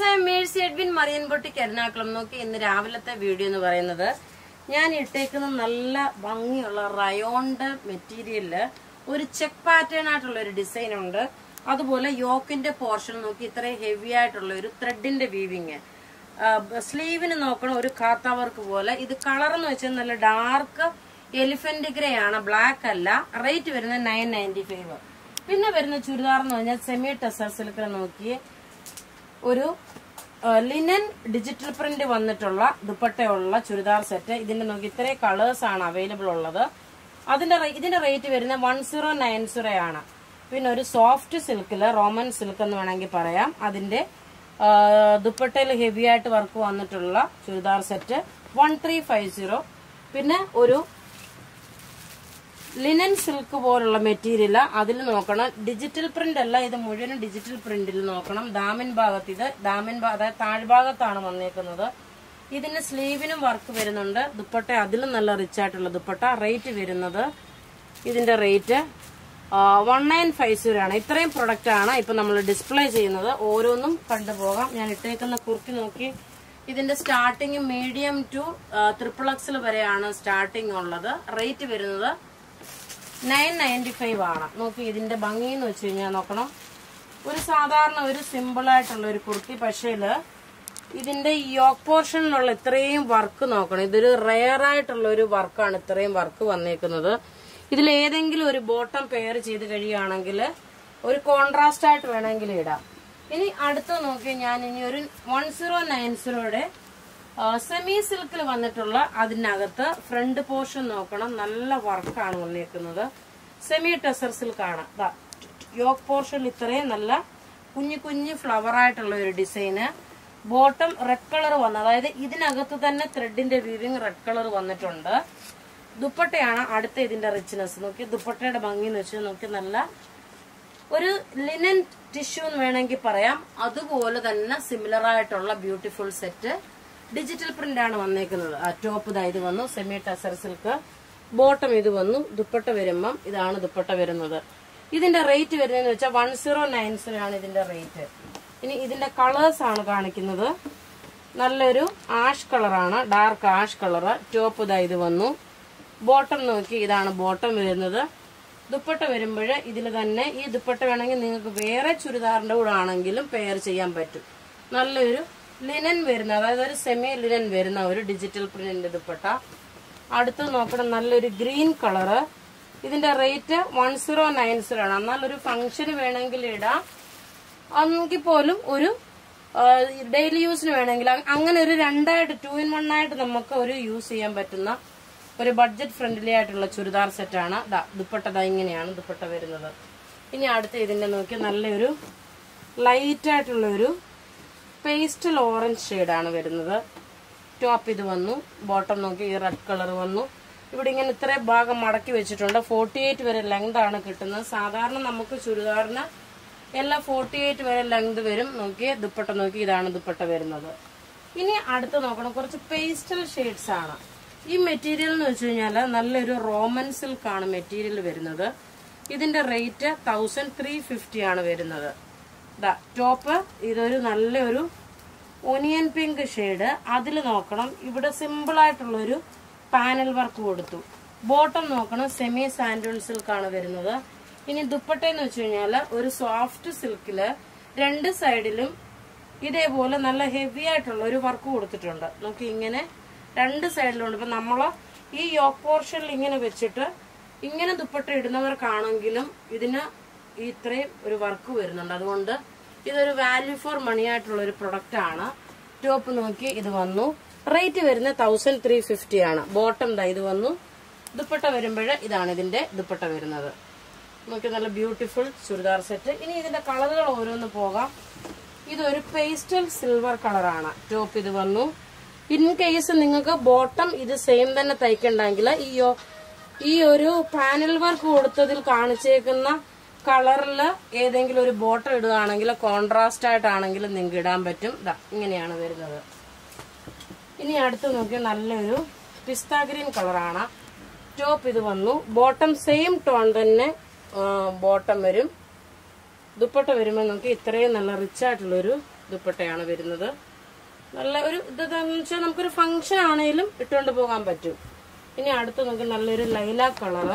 Friends, I am Mercy Edwin, Marian boutique Ernakulam. നോക്കി ഇന്ന് രാവിലത്തെ വീഡിയോ എന്ന് പറയുന്നത് ഞാൻ ഇട്ടേക്കുന്ന നല്ല ഭംഗിയുള്ള റയോണ്ട് മെറ്റീരിയലില് ഒരു ചെക്ക് പാറ്റേൺ ആയിട്ടുള്ള ഒരു ഡിസൈൻ ഉണ്ട്. അതുപോലെ യോക്കിന്റെ പോർഷൻ നോക്കി ഇത്രയും ഹെവി ആയിട്ടുള്ള ഒരു ത്രെഡിന്റെ വീവിങ്. സ്ലീവിന് നോക്കണം ഒരു ഖാത്ത വർക്ക് പോലെ. ഇത് കളർ എന്ന് വെച്ചാൽ നല്ല ഡാർക്ക് എലിഫന്റ് ഗ്രേ ആണ്, ബ്ലാക്ക് അല്ല. റേറ്റ് വരുന്നത് 995. പിന്നെ വരുന്ന ചുരിദാർ എന്ന് പറഞ്ഞാൽ സെമി ടെസർ സിൽക്കിൽ നോക്കി ഒരു ലിനൻ ഡിജിറ്റൽ പ്രിന്റ് വന്നിട്ടുള്ള ദുപ്പട്ടയുള്ള ചുരിദാർ സെറ്റ്. ഇതിന്റെ നോക്കി ഇത്രയും കളേഴ്സ് ആണ് അവൈലബിൾ ഉള്ളത്. ഇതിന്റെ റേറ്റ് വരുന്നത് 1090 ആണ്. പിന്നെ ഒരു സോഫ്റ്റ് സിൽക്കില് റോമൻ സിൽക്ക് എന്ന് വേണമെങ്കിൽ പറയാം, അതിന്റെ ദുപ്പട്ടയിൽ ഹെവി ആയിട്ട് വർക്ക് വന്നിട്ടുള്ള ചുരിദാർ സെറ്റ് 1350. പിന്നെ ഒരു ലിനൻ സിൽക്ക് പോലുള്ള മെറ്റീരിയൽ, അതിൽ നോക്കണം ഡിജിറ്റൽ പ്രിന്റ് അല്ല, ഇത് മുഴുവൻ ഡിജിറ്റൽ പ്രിന്റിൽ നോക്കണം. ദാമൻ ഭാഗത്ത് അതായത് താഴ്ഭാഗത്താണ് വന്നേക്കുന്നത്. ഇതിന് സ്ലീവിനും വർക്ക് വരുന്നുണ്ട്. ദുപ്പട്ട അതിലും നല്ല റിച്ച് ആയിട്ടുള്ള ദുപ്പട്ട. റേറ്റ് വരുന്നത് ഇതിന്റെ റേറ്റ് 1950 ആണ്. ഇത്രയും പ്രൊഡക്റ്റ് ആണ് ഇപ്പൊ നമ്മൾ ഡിസ്പ്ലേ ചെയ്യുന്നത്. ഓരോന്നും കണ്ടുപോകാം. ഞാൻ ഇട്ടേക്കുന്ന കുർത്തി നോക്കി ഇതിന്റെ സ്റ്റാർട്ടിങ് മീഡിയം ടു XXL വരെയാണ് സ്റ്റാർട്ടിങ് ഉള്ളത്. റേറ്റ് വരുന്നത് 995 ആണ്. നോക്കി ഇതിന്റെ ഭംഗി എന്ന് വെച്ച് കഴിഞ്ഞാൽ നോക്കണം, ഒരു സാധാരണ ഒരു സിമ്പിൾ ആയിട്ടുള്ള ഒരു കുർത്തി, പക്ഷേ ഇതിന്റെ യോക്ക് പോർഷനിലുള്ള ഇത്രയും വർക്ക് നോക്കണം. ഇതൊരു റെയർ ആയിട്ടുള്ള ഒരു വർക്കാണ് ഇത്രയും വർക്ക് വന്നേക്കുന്നത്. ഇതിൽ ഏതെങ്കിലും ഒരു ബോട്ടം പെയർ ചെയ്ത് കഴിയുകയാണെങ്കിൽ ഒരു കോൺട്രാസ്റ്റ് ആയിട്ട് വേണമെങ്കിൽ ഇടാം. ഇനി അടുത്ത് നോക്കി ഞാൻ ഇനി ഒരു 1090യുടെ സെമി സിൽക്കിൽ വന്നിട്ടുള്ള അതിനകത്ത് ഫ്രണ്ട് പോർഷൻ നോക്കണം, നല്ല വർക്കാണ് വന്നേക്കുന്നത്. സെമി ടെസർ സിൽക്കാണ്. യോക്ക് പോർഷൻ ഇത്രയും നല്ല കുഞ്ഞു കുഞ്ഞു ഫ്ലവർ ആയിട്ടുള്ള ഒരു ഡിസൈന്. ബോട്ടം റെഡ് കളർ വന്ന്, അതായത് ഇതിനകത്ത് തന്നെ ത്രെഡിന്റെ വീവിങ് റെഡ് കളർ വന്നിട്ടുണ്ട്. ദുപ്പട്ടയാണ് അടുത്ത ഇതിന്റെ റിച്ച്നെസ്. നോക്കി ദുപ്പട്ടയുടെ ഭംഗി എന്ന് വെച്ചാൽ നോക്കി നല്ല ഒരു ലിനൻ ടിഷ്യൂ എന്ന് വേണമെങ്കിൽ പറയാം. അതുപോലെ തന്നെ സിമിലർ ആയിട്ടുള്ള ബ്യൂട്ടിഫുൾ സെറ്റ്. ഡിജിറ്റൽ പ്രിന്റ് ആണ് വന്നേക്കുന്നത്. ടോപ്പ് ഇത് വന്നു സെമി ടെസർ സിൽക്ക്, ബോട്ടം ഇത് വന്നു. ദുപ്പട്ട വരുമ്പം ഇതാണ് ദുപ്പട്ട വരുന്നത്. ഇതിന്റെ റേറ്റ് വരുന്നതെന്ന് വെച്ചാൽ 1090 ആണ് ഇതിന്റെ റേറ്റ്. ഇനി ഇതിന്റെ കളേഴ്സ് ആണ് കാണിക്കുന്നത്. നല്ലൊരു ആഷ് കളറാണ്, ഡാർക്ക് ആഷ് കളറ്. ടോപ്പ് ഇത് വന്നു. ബോട്ടം നോക്കി ഇതാണ് ബോട്ടം വരുന്നത്. ദുപ്പട്ട വരുമ്പോൾ ഇതിൽ തന്നെ ഈ ദുപ്പട്ട വേണമെങ്കിൽ നിങ്ങൾക്ക് വേറെ ചുരിദാറിന്റെ കൂടെ ആണെങ്കിലും പെയർ ചെയ്യാൻ പറ്റും. നല്ലൊരു ലിനൻ വരുന്ന, അതായത് ഒരു സെമി ലിനൻ വരുന്ന ഒരു ഡിജിറ്റൽ പ്രിന്റ് ദുപ്പട്ട. അടുത്ത് നോക്കണം നല്ലൊരു ഗ്രീൻ കളറ്. ഇതിന്റെ റേറ്റ് 1090 ആണ്. എന്നാൽ ഒരു ഫംഗ്ഷന് വേണമെങ്കിൽ ഇടാം, എങ്കിൽ പോലും ഒരു ഡെയിലി യൂസിന് വേണമെങ്കിൽ അങ്ങനെ ഒരു 2 in 1 ആയിട്ട് നമുക്ക് ഒരു യൂസ് ചെയ്യാൻ പറ്റുന്ന ഒരു ബഡ്ജറ്റ് ഫ്രണ്ട്ലി ആയിട്ടുള്ള ചുരിദാർ സെറ്റാണ്. ദുപ്പട്ട ഇങ്ങനെയാണ് ദുപ്പട്ട വരുന്നത്. ഇനി അടുത്ത് ഇതിന്റെ നോക്കി നല്ലൊരു ലൈറ്റ് ആയിട്ടുള്ള ഒരു പേസ്റ്റൽ ഓറഞ്ച് ഷെയ്ഡാണ് വരുന്നത്. ടോപ്പ് ഇത് വന്നു. ബോട്ടം നോക്കി ഈ റെഡ് കളർ വന്നു. ഇവിടെ ഇങ്ങനെ ഇത്രയും ഭാഗം മടക്കി വെച്ചിട്ടുണ്ട്. 48 വരെ ലെങ്ത് ആണ് കിട്ടുന്നത്. സാധാരണ നമുക്ക് ചുരിദാറിന് എല്ലാം 48 വരെ ലെങ്ത് വരും. നോക്കി ദുപ്പട്ട നോക്കി ഇതാണ് ദുപ്പട്ട വരുന്നത്. ഇനി അടുത്ത് നോക്കണം കുറച്ച് പേസ്റ്റൽ ഷെയ്ഡ്സ് ആണ്. ഈ മെറ്റീരിയൽ എന്ന് വെച്ച് കഴിഞ്ഞാൽ നല്ലൊരു റോമൻ സിൽക്ക് ആണ് മെറ്റീരിയൽ വരുന്നത്. ഇതിന്റെ റേറ്റ് 1350 ആണ് വരുന്നത്. ടോപ്പ് ഇതൊരു നല്ലൊരു ഒനിയൻ പിങ്ക് ഷെയ്ഡ്. അതിൽ നോക്കണം ഇവിടെ സിമ്പിൾ ആയിട്ടുള്ളൊരു പാനൽ വർക്ക് കൊടുത്തു. ബോട്ടം നോക്കണം സെമി സാൻഡൂൺ സിൽക്ക് ആണ് വരുന്നത്. ഇനി ദുപ്പട്ട എന്ന് വെച്ച് കഴിഞ്ഞാൽ ഒരു സോഫ്റ്റ് സിൽക്കില് 2 സൈഡിലും ഇതേപോലെ നല്ല ഹെവി ആയിട്ടുള്ള ഒരു വർക്ക് കൊടുത്തിട്ടുണ്ട്. നോക്കി ഇങ്ങനെ 2 സൈഡിലുണ്ട്. ഇപ്പൊ നമ്മള് ഈ യോക്ക് പോർഷനിൽ ഇങ്ങനെ വെച്ചിട്ട് ഇങ്ങനെ ദുപ്പട്ട ഇടുന്നവർക്കാണെങ്കിലും ഇതിന് ഇത്രയും ഒരു വർക്ക് വരുന്നുണ്ട്. അതുകൊണ്ട് ഇതൊരു വാല്യൂ ഫോർ മണി ആയിട്ടുള്ള ഒരു പ്രൊഡക്റ്റ് ആണ്. ടോപ്പ് നോക്കി ഇത് വന്നു. റേറ്റ് വരുന്നത് 1350 ആണ്. ബോട്ടം ഇത് വന്നു. ദുപ്പട്ട വരുമ്പോൾ ഇതാണ് ഇതിന്റെ ദുപ്പട്ട വരുന്നത്. നോക്കി നല്ല ബ്യൂട്ടിഫുൾ ചുരിദാർ സെറ്റ്. ഇനി ഇതിന്റെ കളറുകൾ ഓരോന്ന് പോകാം. ഇതൊരു പേസ്റ്റൽ സിൽവർ കളറാണ്. ടോപ്പ് ഇത് വന്നു. ഇൻ കേസ് നിങ്ങൾക്ക് ബോട്ടം ഇത് സെയിം തന്നെ തയ്ക്കണ്ടെങ്കിൽ ഈ ഒരു പാനൽ വർക്ക് കൊടുത്തതിൽ കാണിച്ചേക്കുന്ന കളറിൽ ഏതെങ്കിലും ഒരു ബോട്ടം ഇടുകയാണെങ്കിൽ കോൺട്രാസ്റ്റ് ആയിട്ടാണെങ്കിലും നിങ്ങൾക്ക് ഇടാൻ പറ്റും. ഇങ്ങനെയാണ് വരുന്നത്. ഇനി അടുത്ത് നോക്കി നല്ലൊരു പിസ്ത ഗ്രീൻ കളറാണ്. ടോപ്പ് ഇത് വന്നു. ബോട്ടം സെയിം ടോൺ തന്നെ ബോട്ടം വരും. ദുപ്പട്ട വരുമ്പോൾ നമുക്ക് ഇത്രയും നല്ല റിച്ച് ആയിട്ടുള്ളൊരു ദുപ്പട്ടയാണ് വരുന്നത്. നല്ല ഒരു ഇതെന്ന് വെച്ചാൽ നമുക്കൊരു ഫംഗ്ഷൻ ആണെങ്കിലും ഇട്ടുകൊണ്ട് പോകാൻ പറ്റും. ഇനി അടുത്ത് നമുക്ക് നല്ലൊരു ലൈലാക്ക് കളറ്.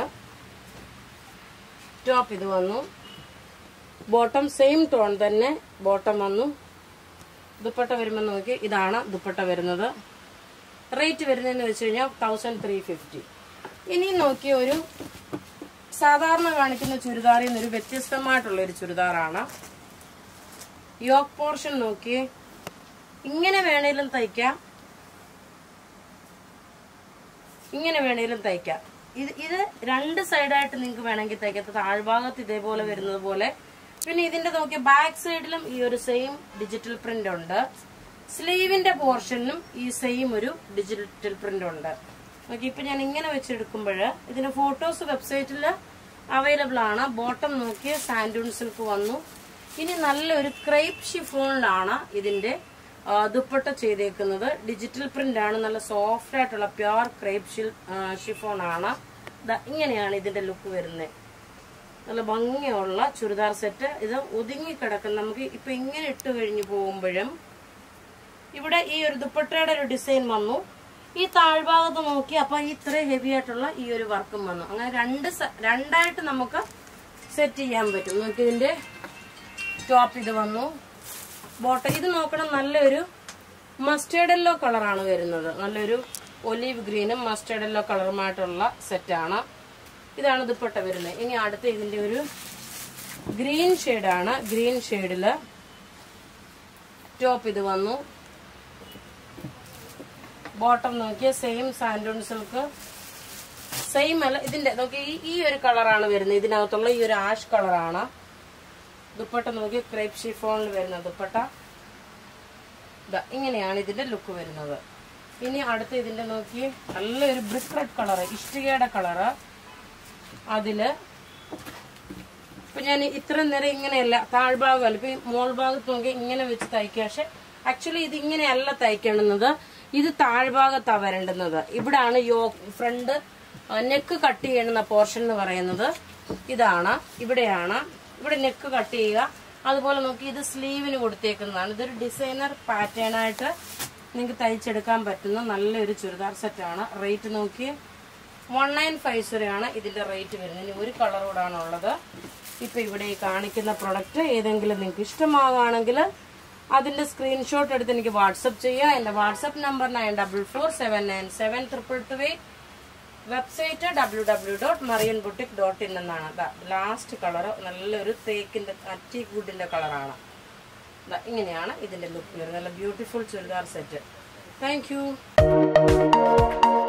ടോപ്പ് ഇത് വന്നു, ബോട്ടം സെയിം ടോൺ തന്നെ ബോട്ടം വന്നു. ദുപ്പട്ട വരുമ്പോൾ നോക്കി ഇതാണ് ദുപ്പട്ട വരുന്നത്. റേറ്റ് വരുന്നതെന്ന് വെച്ച് കഴിഞ്ഞാൽ 1350. ഇനി നോക്കി ഒരു സാധാരണ കാണിക്കുന്ന ചുരിദാറിൽ നിന്നൊരു വ്യത്യസ്തമായിട്ടുള്ള ഒരു ചുരിദാറാണ്. യോക്ക് പോർഷൻ നോക്കി ഇങ്ങനെ വേണേലും തയ്ക്കാം, ഇങ്ങനെ വേണേലും തയ്ക്കാം. ഇത് രണ്ട് സൈഡായിട്ട് നിങ്ങൾക്ക് വേണമെങ്കിൽ തയ്ക്കാം. താഴ്ഭാഗത്ത് ഇതേപോലെ വരുന്നത് പോലെ. പിന്നെ ഇതിന്റെ നോക്കിയ ബാക്ക് സൈഡിലും ഈ ഒരു സെയിം ഡിജിറ്റൽ പ്രിന്റ് ഉണ്ട്. സ്ലീവിന്റെ പോർഷനിലും ഈ സെയിം ഒരു ഡിജിറ്റൽ പ്രിന്റ് ഉണ്ട്. നോക്കി ഇപ്പൊ ഞാൻ ഇങ്ങനെ വെച്ചെടുക്കുമ്പോൾ ഇതിന്റെ ഫോട്ടോസ് വെബ്സൈറ്റിൽ അവൈലബിൾ ആണ്. ബോട്ടം നോക്കിയ സാൻഡൂൺ സിൽക്ക് വന്നു. ഇനി നല്ലൊരു ക്രേപ്പ് ഷിഫോണിലാണ് ഇതിന്റെ ദുപ്പട്ട ചെയ്തേക്കുന്നത്. ഡിജിറ്റൽ പ്രിന്റ് ആണ്, നല്ല സോഫ്റ്റ് ആയിട്ടുള്ള പ്യുർ ക്രേപ്പ് ഷിഫോൺ ആണ്. ഇങ്ങനെയാണ് ഇതിന്റെ ലുക്ക് വരുന്നത്. നല്ല ഭംഗിയുള്ള ചുരിദാർ സെറ്റ്. ഇത് ഒതുങ്ങി കിടക്കുന്ന, നമുക്ക് ഇപ്പൊ ഇങ്ങനെ ഇട്ട് കഴിഞ്ഞ് പോകുമ്പോഴും ഇവിടെ ഈ ഒരു ദുപ്പട്ടയുടെ ഒരു ഡിസൈൻ വന്നു. ഈ താഴ്ഭാഗത്ത് നോക്കി അപ്പൊ ഇത്രയും ഹെവി ആയിട്ടുള്ള ഈ ഒരു വർക്കും വന്നു. അങ്ങനെ രണ്ടായിട്ട് നമുക്ക് സെറ്റ് ചെയ്യാൻ പറ്റും. നമുക്ക് ഇതിന്റെ ടോപ്പ് ഇത് വന്നു, ബോട്ടം ഇത് നോക്കണം. നല്ലൊരു മസ്റ്റേർഡ് യെല്ലോ കളറാണ് വരുന്നത്. നല്ലൊരു ഒലീവ് ഗ്രീനും മസ്റ്റേർഡ് യെല്ലോ കളറുമായിട്ടുള്ള സെറ്റാണ്. ഇതാണ് ദുപ്പട്ട വരുന്നത്. ഇനി അടുത്ത ഇതിന്റെ ഒരു ഗ്രീൻ ഷെയ്ഡാണ്. ഗ്രീൻ ഷെയ്ഡില് ടോപ്പ് ഇത് വന്നു, ബോട്ടം നോക്കിയ സെയിം സാൻഡൂൺ സിൽക്ക് സെയിം അല്ല. ഇതിന്റെ നോക്കി ഈ ഒരു കളറാണ് വരുന്നത്. ഇതിനകത്തുള്ള ഈ ഒരു ആഷ് കളറാണ്. ദുപ്പട്ട നോക്കി ക്രേപ്പ് ഷിഫോണിൽ വരുന്ന ദുപ്പട്ട. ഇങ്ങനെയാണ് ഇതിന്റെ ലുക്ക് വരുന്നത്. ഇനി അടുത്ത ഇതിന്റെ നോക്കി നല്ലൊരു ബ്രിക്ക് റെഡ് കളറ്, ഇഷ്ടികയുടെ കളറ്. അതില് ഇപ്പൊ ഞാൻ ഇത്ര നേരം ഇങ്ങനെയല്ല, താഴ്ഭാഗമല്ല. ഇപ്പൊ മോൾ ഭാഗത്ത് നോക്കി ഇങ്ങനെ വെച്ച് തയ്ക്കുക. പക്ഷെ ആക്ച്വലി ഇത് ഇങ്ങനെയല്ല തയ്ക്കേണ്ടുന്നത്, ഇത് താഴ്ഭാഗത്താ വരേണ്ടുന്നത്. ഇവിടാണ് ഫ്രണ്ട് നെക്ക് കട്ട് ചെയ്യുന്ന പോർഷൻ എന്ന് പറയുന്നത്. ഇതാണ്, ഇവിടെയാണ്. ഇവിടെ നെക്ക് കട്ട് ചെയ്യുക. അതുപോലെ നോക്കി ഇത് സ്ലീവിന് കൊടുത്തേക്കുന്നതാണ്. ഇതൊരു ഡിസൈനർ പാറ്റേൺ ആയിട്ട് നിങ്ങൾക്ക് തയ്ച്ചെടുക്കാൻ പറ്റുന്ന നല്ലൊരു ചുരിദാർ സെറ്റാണ്. റേറ്റ് നോക്കി 1950 ആണ് ഇതിന്റെ റേറ്റ് വരുന്നത്. ഇനി ഒരു കളർ കൂടാണ് ഉള്ളത്. ഇപ്പൊ ഇവിടെ ഈ കാണിക്കുന്ന പ്രൊഡക്റ്റ് ഏതെങ്കിലും നിങ്ങൾക്ക് ഇഷ്ടമാവുകയാണെങ്കിൽ അതിന്റെ സ്ക്രീൻഷോട്ട് എടുത്ത് എനിക്ക് വാട്സപ്പ് ചെയ്യുക. എന്റെ വാട്സപ്പ് നമ്പർ 9447972228. വെബ്സൈറ്റ് www.marianboutique.in എന്നാണ്. ലാസ്റ്റ് കളർ നല്ലൊരു തേക്കിന്റെ ടീക്ക് വുഡിന്റെ കളറാണ്. ഇങ്ങനെയാണ് ഇതിന്റെ ലുക്ക് വരുന്നത്. നല്ല beautiful churidar set. Thank U.